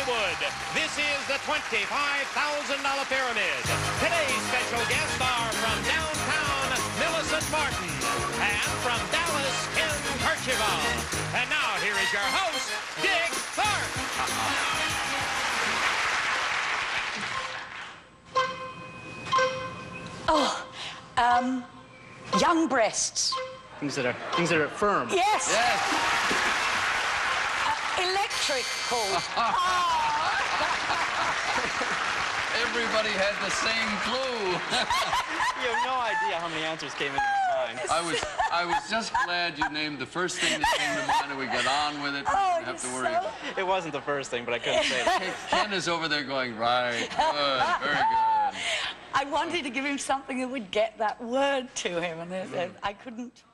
Hollywood. This is the $25,000 pyramid. Today's special guests are from downtown Millicent Martin and from Dallas, Ken Kercheval. And now here is your host, Dick Clark. Young breasts. Things that are firm. Yes. Yes. Electrical. Everybody had the same clue. You have no idea how many answers came into my mind. I was just glad you named the first thing that came to mind and we got on with it. Oh, Didn't have to worry about it. It wasn't the first thing, but I couldn't say it. Ken is over there going, right, good, very good. I wanted to give him something that would get that word to him, and I couldn't.